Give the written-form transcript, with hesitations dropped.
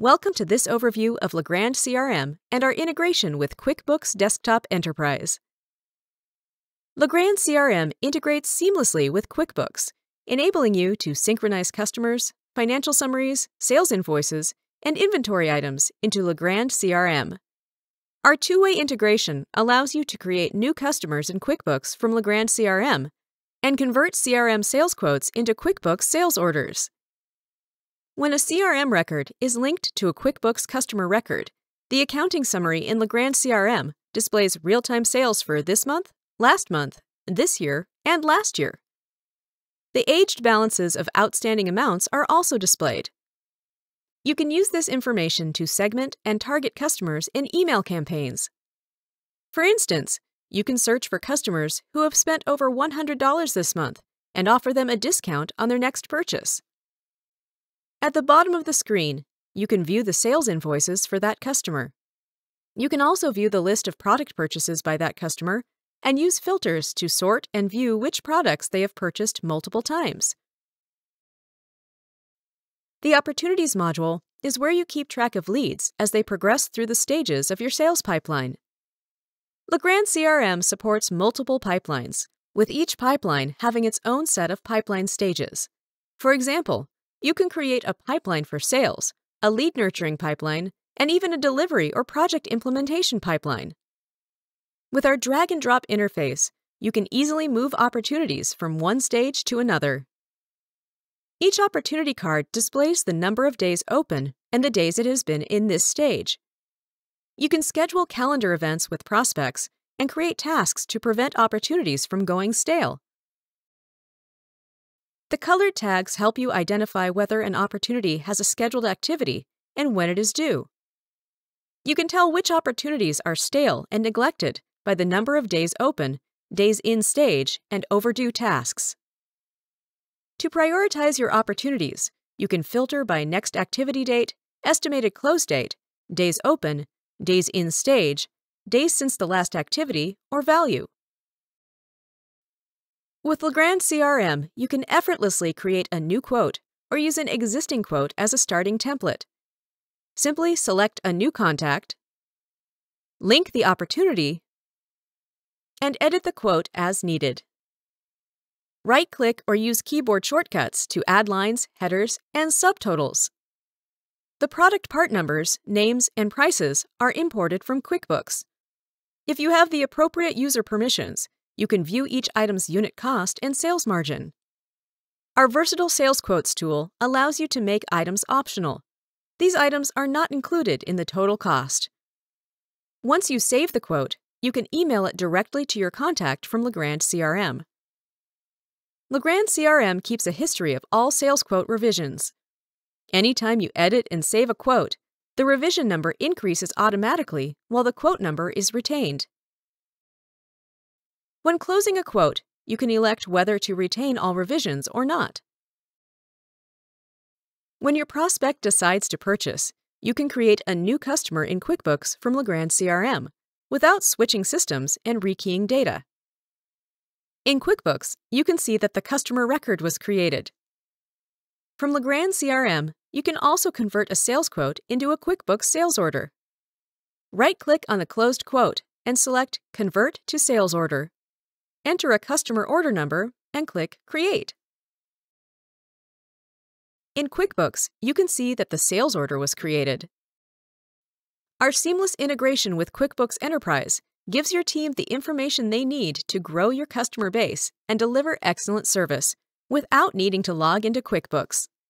Welcome to this overview of Legrand CRM and our integration with QuickBooks Desktop Enterprise. Legrand CRM integrates seamlessly with QuickBooks, enabling you to synchronize customers, financial summaries, sales invoices, and inventory items into Legrand CRM. Our two-way integration allows you to create new customers in QuickBooks from Legrand CRM and convert CRM sales quotes into QuickBooks sales orders. When a CRM record is linked to a QuickBooks customer record, the accounting summary in Legrand CRM displays real-time sales for this month, this year, and last year. The aged balances of outstanding amounts are also displayed. You can use this information to segment and target customers in email campaigns. For instance, you can search for customers who have spent over $100 this month and offer them a discount on their next purchase. At the bottom of the screen, you can view the sales invoices for that customer. You can also view the list of product purchases by that customer and use filters to sort and view which products they have purchased multiple times. The Opportunities module is where you keep track of leads as they progress through the stages of your sales pipeline. Legrand CRM supports multiple pipelines, with each pipeline having its own set of pipeline stages. For example, you can create a pipeline for sales, a lead nurturing pipeline, and even a delivery or project implementation pipeline. With our drag-and-drop interface, you can easily move opportunities from one stage to another. Each opportunity card displays the number of days open and the days it has been in this stage. You can schedule calendar events with prospects and create tasks to prevent opportunities from going stale. The colored tags help you identify whether an opportunity has a scheduled activity and when it is due. You can tell which opportunities are stale and neglected by the number of days open, days in stage, and overdue tasks. To prioritize your opportunities, you can filter by next activity date, estimated close date, days open, days in stage, days since the last activity, or value. With Legrand CRM, you can effortlessly create a new quote or use an existing quote as a starting template. Simply select a new contact, link the opportunity, and edit the quote as needed. Right-click or use keyboard shortcuts to add lines, headers, and subtotals. The product part numbers, names, and prices are imported from QuickBooks. If you have the appropriate user permissions, you can view each item's unit cost and sales margin. Our versatile sales quotes tool allows you to make items optional. These items are not included in the total cost. Once you save the quote, you can email it directly to your contact from Legrand CRM. Legrand CRM keeps a history of all sales quote revisions. Anytime you edit and save a quote, the revision number increases automatically while the quote number is retained. When closing a quote, you can elect whether to retain all revisions or not. When your prospect decides to purchase, you can create a new customer in QuickBooks from Legrand CRM without switching systems and rekeying data. In QuickBooks, you can see that the customer record was created. From Legrand CRM, you can also convert a sales quote into a QuickBooks sales order. Right-click on the closed quote and select Convert to Sales Order. Enter a customer order number and click Create. In QuickBooks, you can see that the sales order was created. Our seamless integration with QuickBooks Enterprise gives your team the information they need to grow your customer base and deliver excellent service without needing to log into QuickBooks.